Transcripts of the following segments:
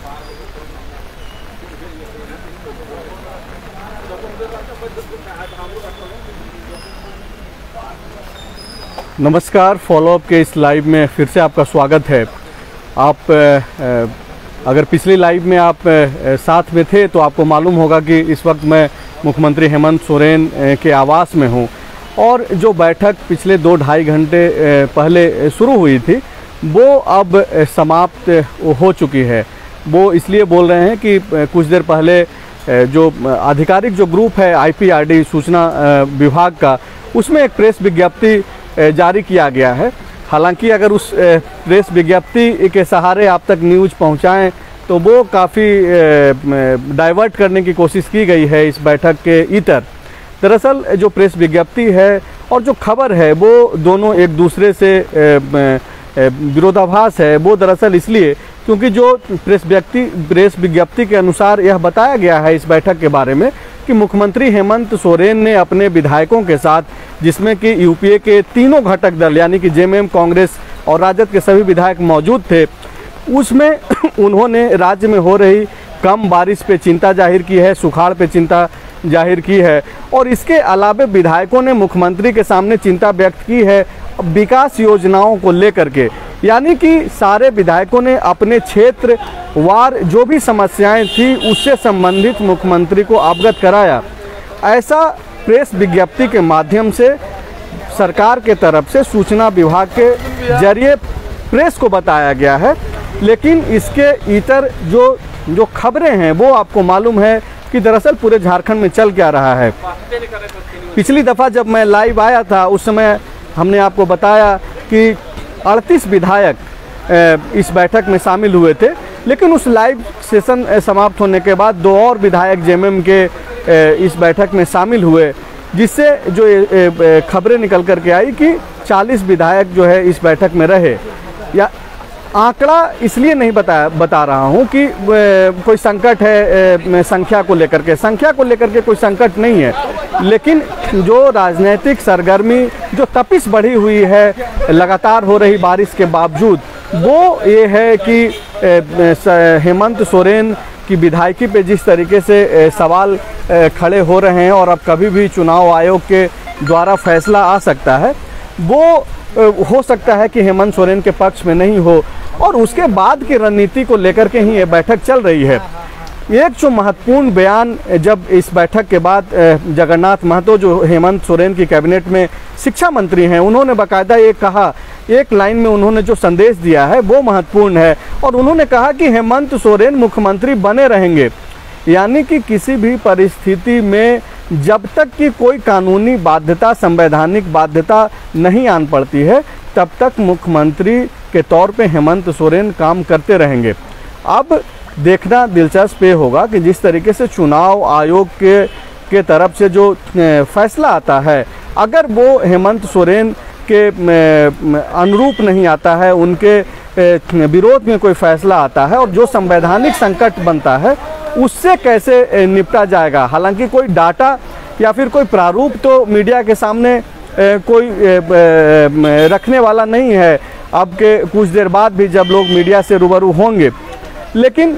नमस्कार, फॉलोअप के इस लाइव में फिर से आपका स्वागत है। आप अगर पिछली लाइव में आप साथ में थे तो आपको मालूम होगा कि इस वक्त मैं मुख्यमंत्री हेमंत सोरेन के आवास में हूं और जो बैठक पिछले 2-2.5 घंटे पहले शुरू हुई थी वो अब समाप्त हो चुकी है। वो इसलिए बोल रहे हैं कि कुछ देर पहले जो आधिकारिक जो ग्रुप है IPRD सूचना विभाग का, उसमें एक प्रेस विज्ञप्ति जारी किया गया है। हालांकि अगर उस प्रेस विज्ञप्ति के सहारे आप तक न्यूज़ पहुंचाएं तो वो काफ़ी डाइवर्ट करने की कोशिश की गई है इस बैठक के इतर। दरअसल जो प्रेस विज्ञप्ति है और जो खबर है वो दोनों एक दूसरे से विरोधाभास है। वो दरअसल इसलिए क्योंकि जो प्रेस विज्ञप्ति के अनुसार यह बताया गया है इस बैठक के बारे में कि मुख्यमंत्री हेमंत सोरेन ने अपने विधायकों के साथ, जिसमें कि यूपीए के तीनों घटक दल यानी कि JMM, कांग्रेस और राजद के सभी विधायक मौजूद थे, उसमें उन्होंने राज्य में हो रही कम बारिश पे चिंता जाहिर की है, सुखाड़ पे चिंता जाहिर की है और इसके अलावा विधायकों ने मुख्यमंत्री के सामने चिंता व्यक्त की है विकास योजनाओं को लेकर के। यानी कि सारे विधायकों ने अपने क्षेत्र वार जो भी समस्याएं थी उससे संबंधित मुख्यमंत्री को अवगत कराया। ऐसा प्रेस विज्ञप्ति के माध्यम से सरकार के तरफ से सूचना विभाग के जरिए प्रेस को बताया गया है। लेकिन इसके इतर जो खबरें हैं वो आपको मालूम है कि दरअसल पूरे झारखंड में चल क्या रहा है। पिछली दफ़ा जब मैं लाइव आया था उस समय हमने आपको बताया कि 38 विधायक इस बैठक में शामिल हुए थे, लेकिन उस लाइव सेशन समाप्त होने के बाद 2 और विधायक JMM के इस बैठक में शामिल हुए, जिससे जो खबरें निकल कर के आई कि 40 विधायक जो है इस बैठक में रहे। या आंकड़ा इसलिए नहीं बता रहा हूं कि कोई संकट है संख्या को लेकर के कोई संकट नहीं है, लेकिन जो राजनीतिक सरगर्मी जो तपिश बढ़ी हुई है लगातार हो रही बारिश के बावजूद, वो ये है कि हेमंत सोरेन की विधायकी पे जिस तरीके से सवाल खड़े हो रहे हैं और अब कभी भी चुनाव आयोग के द्वारा फैसला आ सकता है, वो हो सकता है कि हेमंत सोरेन के पक्ष में नहीं हो और उसके बाद की रणनीति को लेकर के ही ये बैठक चल रही है। एक जो महत्वपूर्ण बयान जब इस बैठक के बाद जगन्नाथ महतो जो हेमंत सोरेन की कैबिनेट में शिक्षा मंत्री हैं, उन्होंने बाकायदा ये कहा, एक लाइन में उन्होंने जो संदेश दिया है वो महत्वपूर्ण है और उन्होंने कहा कि हेमंत सोरेन मुख्यमंत्री बने रहेंगे। यानी कि किसी भी परिस्थिति में जब तक कि कोई कानूनी बाध्यता, संवैधानिक बाध्यता नहीं आन पड़ती है, तब तक मुख्यमंत्री के तौर पे हेमंत सोरेन काम करते रहेंगे। अब देखना दिलचस्प ये होगा कि जिस तरीके से चुनाव आयोग के तरफ से जो फैसला आता है, अगर वो हेमंत सोरेन के अनुरूप नहीं आता है, उनके विरोध में कोई फैसला आता है और जो संवैधानिक संकट बनता है उससे कैसे निपटा जाएगा। हालांकि कोई डाटा या फिर कोई प्रारूप तो मीडिया के सामने कोई रखने वाला नहीं है अब के कुछ देर बाद भी जब लोग मीडिया से रूबरू होंगे, लेकिन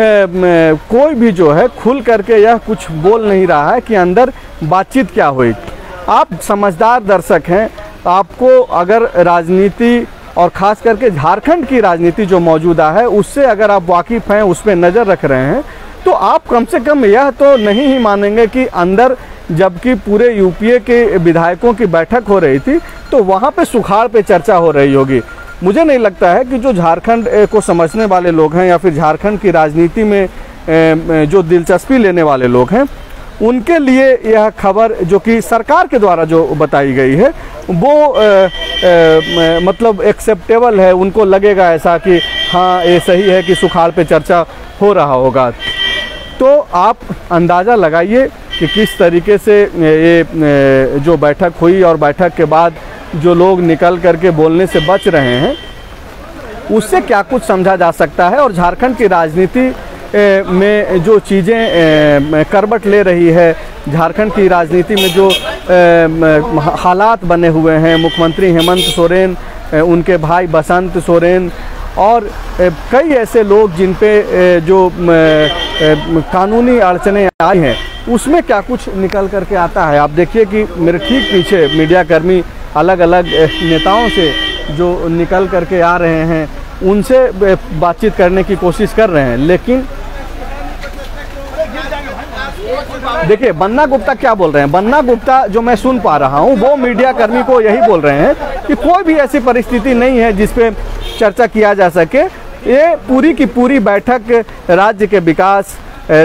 कोई भी जो है खुल करके यह कुछ बोल नहीं रहा है कि अंदर बातचीत क्या हुई। आप समझदार दर्शक हैं, आपको अगर राजनीति और ख़ास करके झारखंड की राजनीति जो मौजूदा है उससे अगर आप वाकिफ़ हैं, उस पर नज़र रख रहे हैं, तो आप कम से कम यह तो नहीं ही मानेंगे कि अंदर जबकि पूरे यूपीए के विधायकों की बैठक हो रही थी तो वहाँ पे सुखाड़ पे चर्चा हो रही होगी। मुझे नहीं लगता है कि जो झारखंड को समझने वाले लोग हैं या फिर झारखंड की राजनीति में जो दिलचस्पी लेने वाले लोग हैं, उनके लिए यह खबर जो कि सरकार के द्वारा जो बताई गई है वो मतलब एक्सेप्टेबल है। उनको लगेगा ऐसा कि हाँ ये सही है कि सुखाड़ पे चर्चा हो रहा होगा। तो आप अंदाज़ा लगाइए कि किस तरीके से ये जो बैठक हुई और बैठक के बाद जो लोग निकल करके बोलने से बच रहे हैं, उससे क्या कुछ समझा जा सकता है। और झारखंड की राजनीति में जो चीज़ें करवट ले रही है, झारखंड की राजनीति में जो हालात बने हुए हैं, मुख्यमंत्री हेमंत सोरेन, उनके भाई बसंत सोरेन और कई ऐसे लोग जिन पे जो कानूनी अड़चने आई हैं उसमें क्या कुछ निकल करके आता है। आप देखिए कि मेरे ठीक पीछे मीडियाकर्मी अलग अलग नेताओं से जो निकल करके आ रहे हैं उनसे बातचीत करने की कोशिश कर रहे हैं, लेकिन देखिए बन्ना गुप्ता क्या बोल रहे हैं। बन्ना गुप्ता जो मैं सुन पा रहा हूं वो मीडिया कर्मी को यही बोल रहे हैं कि कोई भी ऐसी परिस्थिति नहीं है जिस पे चर्चा किया जा सके। ये पूरी की पूरी बैठक राज्य के विकास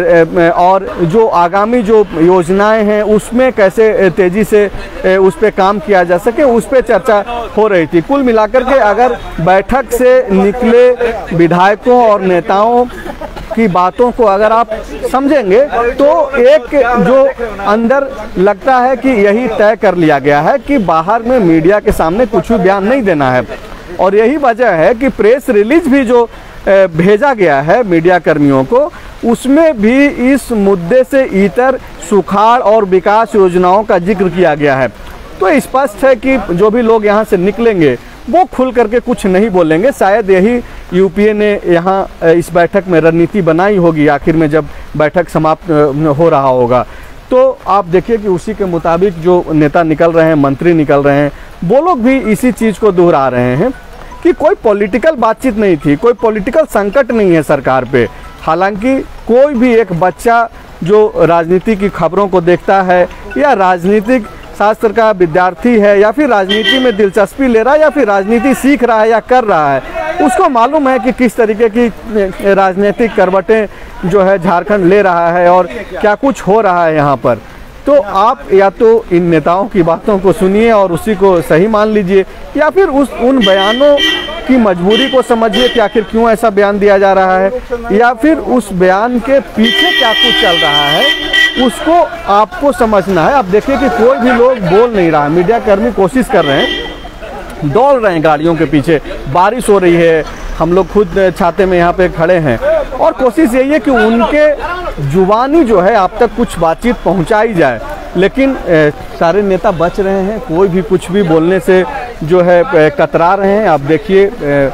और जो आगामी जो योजनाएं हैं उसमें कैसे तेजी से उस पर काम किया जा सके उस पर चर्चा हो रही थी। कुल मिलाकर के अगर बैठक से निकले विधायकों और नेताओं की बातों को अगर आप समझेंगे तो एक जो अंदर लगता है कि यही तय कर लिया गया है कि बाहर में मीडिया के सामने कुछ भी बयान नहीं देना है, और यही वजह है कि प्रेस रिलीज भी जो भेजा गया है मीडिया कर्मियों को उसमें भी इस मुद्दे से इतर सुखाड़ और विकास योजनाओं का जिक्र किया गया है। तो स्पष्ट है कि जो भी लोग यहाँ से निकलेंगे वो खुल करके कुछ नहीं बोलेंगे। शायद यही यूपीए ने यहाँ इस बैठक में रणनीति बनाई होगी आखिर में जब बैठक समाप्त हो रहा होगा। तो आप देखिए कि उसी के मुताबिक जो नेता निकल रहे हैं, मंत्री निकल रहे हैं, वो लोग भी इसी चीज़ को दोहरा रहे हैं कि कोई पॉलिटिकल बातचीत नहीं थी, कोई पॉलिटिकल संकट नहीं है सरकार पे। हालांकि कोई भी एक बच्चा जो राजनीति की खबरों को देखता है या राजनीतिक शास्त्र का विद्यार्थी है या फिर राजनीति में दिलचस्पी ले रहा है या फिर राजनीति सीख रहा है या कर रहा है, उसको मालूम है कि किस तरीके की राजनीतिक करवटें जो है झारखंड ले रहा है और क्या कुछ हो रहा है यहाँ पर। तो आप या तो इन नेताओं की बातों को सुनिए और उसी को सही मान लीजिए, या फिर उन बयानों की मजबूरी को समझिए कि आखिर क्यों ऐसा बयान दिया जा रहा है, या फिर उस बयान के पीछे क्या कुछ चल रहा है उसको आपको समझना है। आप देखिए कि कोई भी लोग बोल नहीं रहा है, मीडिया कर्मी कोशिश कर रहे हैं, दौड़ रहे हैं गाड़ियों के पीछे, बारिश हो रही है, हम लोग खुद छाते में यहाँ पे खड़े हैं और कोशिश यही है कि उनके जुबानी जो है आप तक कुछ बातचीत पहुँचाई जाए। लेकिन सारे नेता बच रहे हैं, कोई भी कुछ भी बोलने से जो है कतरा रहे हैं। आप देखिए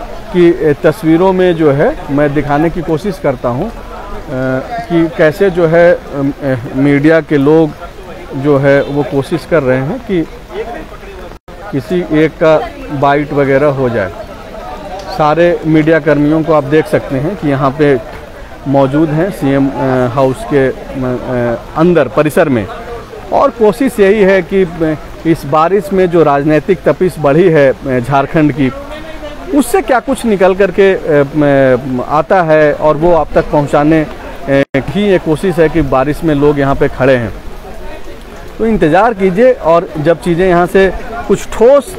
कि तस्वीरों में जो है मैं दिखाने की कोशिश करता हूँ कि कैसे जो है मीडिया के लोग जो है वो कोशिश कर रहे हैं कि किसी एक का बाइट वगैरह हो जाए। सारे मीडिया कर्मियों को आप देख सकते हैं कि यहाँ पे मौजूद हैं सीएम हाउस के अंदर परिसर में, और कोशिश यही है कि इस बारिश में जो राजनीतिक तपिश बढ़ी है झारखंड की उससे क्या कुछ निकल करके आता है और वो आप तक पहुंचाने की ये कोशिश है कि बारिश में लोग यहाँ पे खड़े हैं। तो इंतज़ार कीजिए और जब चीज़ें यहाँ से कुछ ठोस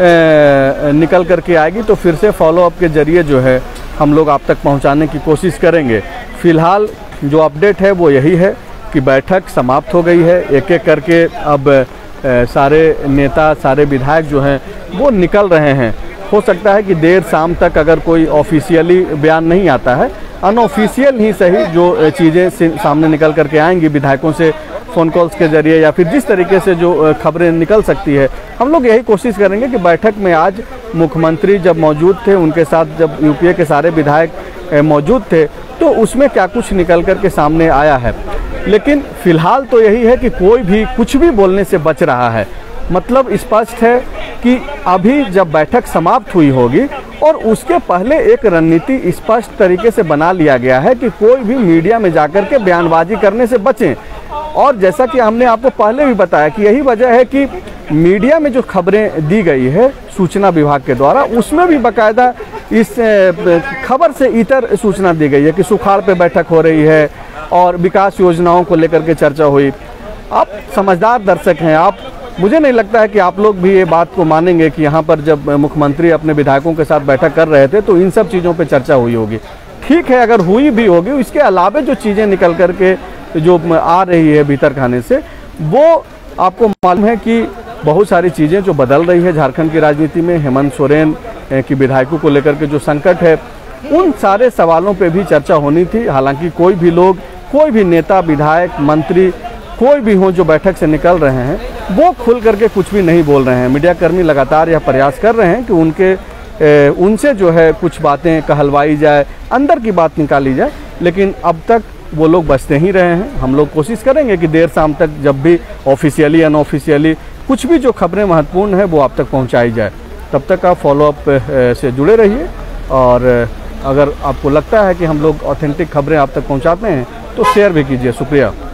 निकल करके आएगी तो फिर से फॉलोअप के ज़रिए जो है हम लोग आप तक पहुँचाने की कोशिश करेंगे। फ़िलहाल जो अपडेट है वो यही है कि बैठक समाप्त हो गई है। एक एक करके अब सारे नेता, सारे विधायक जो हैं वो निकल रहे हैं। हो सकता है कि देर शाम तक अगर कोई ऑफिशियली बयान नहीं आता है, अनऑफिशियल ही सही जो चीज़ें सामने निकल करके आएंगी विधायकों से फ़ोन कॉल्स के ज़रिए या फिर जिस तरीके से जो खबरें निकल सकती है, हम लोग यही कोशिश करेंगे कि बैठक में आज मुख्यमंत्री जब मौजूद थे, उनके साथ जब यूपीए के सारे विधायक मौजूद थे, तो उसमें क्या कुछ निकल कर के सामने आया है। लेकिन फ़िलहाल तो यही है कि कोई भी कुछ भी बोलने से बच रहा है। मतलब स्पष्ट है कि अभी जब बैठक समाप्त हुई होगी और उसके पहले एक रणनीति स्पष्ट तरीके से बना लिया गया है कि कोई भी मीडिया में जाकर के बयानबाजी करने से बचें। और जैसा कि हमने आपको पहले भी बताया कि यही वजह है कि मीडिया में जो खबरें दी गई है सूचना विभाग के द्वारा, उसमें भी बाकायदा इस खबर से इतर सूचना दी गई है कि सुखाड़ पे बैठक हो रही है और विकास योजनाओं को लेकर के चर्चा हुई। आप समझदार दर्शक हैं, आप, मुझे नहीं लगता है कि आप लोग भी ये बात को मानेंगे कि यहाँ पर जब मुख्यमंत्री अपने विधायकों के साथ बैठक कर रहे थे तो इन सब चीज़ों पे चर्चा हुई होगी। ठीक है, अगर हुई भी होगी, इसके अलावे जो चीज़ें निकल कर के जो आ रही है भीतर खाने से, वो आपको मालूम है कि बहुत सारी चीज़ें जो बदल रही है झारखंड की राजनीति में। हेमंत सोरेन की विधायकों को लेकर के जो संकट है, उन सारे सवालों पे भी चर्चा होनी थी। हालांकि कोई भी लोग, कोई भी नेता, विधायक, मंत्री, कोई भी हो जो बैठक से निकल रहे हैं, वो खुल करके कुछ भी नहीं बोल रहे हैं। मीडिया कर्मी लगातार यह प्रयास कर रहे हैं कि उनके उनसे जो है कुछ बातें कहलवाई जाए, अंदर की बात निकाली जाए, लेकिन अब तक वो लोग बचते ही रहे हैं। हम लोग कोशिश करेंगे कि देर शाम तक जब भी ऑफिशियली अनऑफिशियली कुछ भी जो खबरें महत्वपूर्ण है वो आप तक पहुंचाई जाए। तब तक आप फॉलोअप से जुड़े रहिए, और अगर आपको लगता है कि हम लोग ऑथेंटिक खबरें आप तक पहुंचाते हैं तो शेयर भी कीजिए। शुक्रिया।